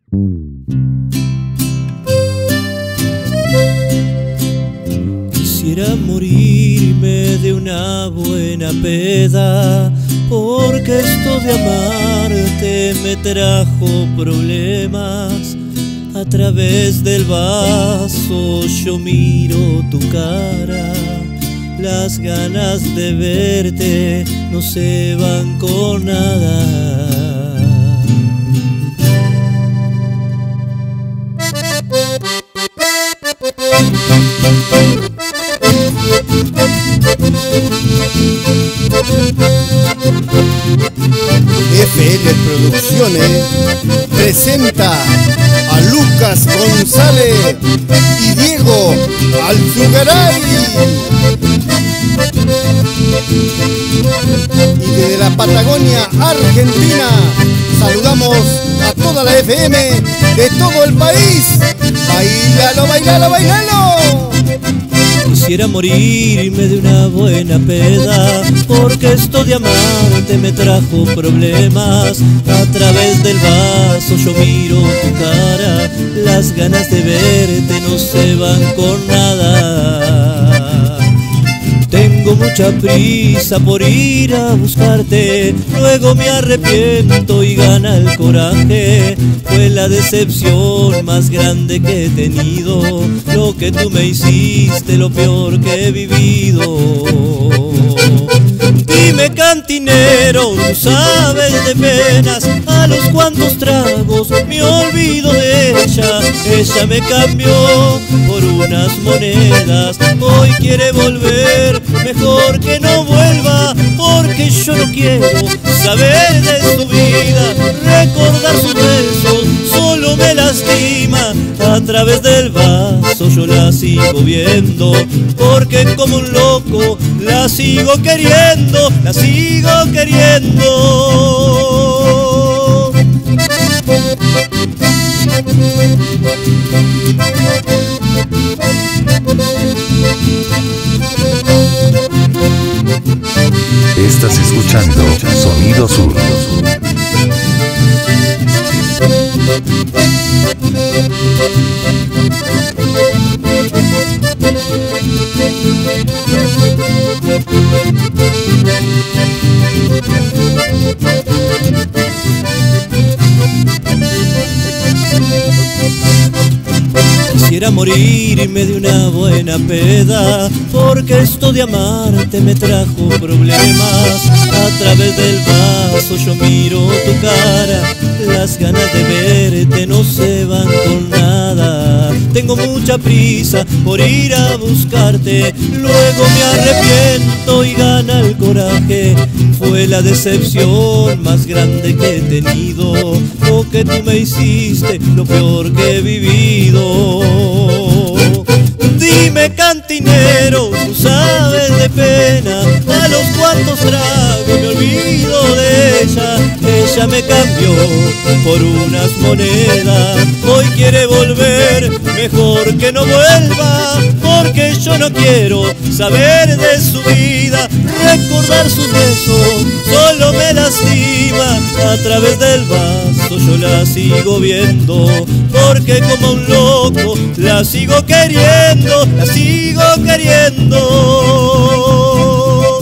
Quisiera morirme de una buena peda, porque esto de amarte me trajo problemas. A través del vaso yo miro tu cara, las ganas de verte no se van con nada. FL Producciones presenta a Lucas González y Diego Alzugaray. Y desde la Patagonia, Argentina, saludamos a toda la FM de todo el país. ¡Bailalo, bailalo, bailalo! Quisiera morirme de una buena peda, porque esto de amarte me trajo problemas. A través del vaso yo miro tu cara, las ganas de verte no se van con nada. Tengo mucha prisa por ir a buscarte, luego me arrepiento y gana el coraje. Fue la decepción más grande que he tenido, lo que tú me hiciste, lo peor que he vivido. Dime, cantinero, tú sabes de penas, a los cuantos tragos me olvido de ella. Ella me cambió por unas monedas, hoy quiere volver, mejor que no vuelva, porque yo no quiero saber de su vida. Recordar sus besos solo me lastima, a través del vaso yo la sigo viendo, porque como un loco la sigo queriendo, la sigo queriendo. Estás escuchando Sonido Sur. Quisiera morirme de una buena peda, porque esto de amarte me trajo problemas. A través del vaso yo miro tu cara, las ganas de verte no se van con nada. Tengo mucha prisa por ir a buscarte, luego me arrepiento y gana el coraje. Fue la decepción más grande que he tenido, lo que tú me hiciste, lo peor que he vivido. Dime, cantinero, tú sabes de pena, a los cuantos tragos me olvido de ella. Ella me cambió por unas monedas, hoy quiere volver, mejor que no vuelva, porque yo no quiero saber de su vida. Recordar sus besos solo me lastima, a través del vaso yo la sigo viendo, porque como un loco la sigo queriendo, la sigo queriendo.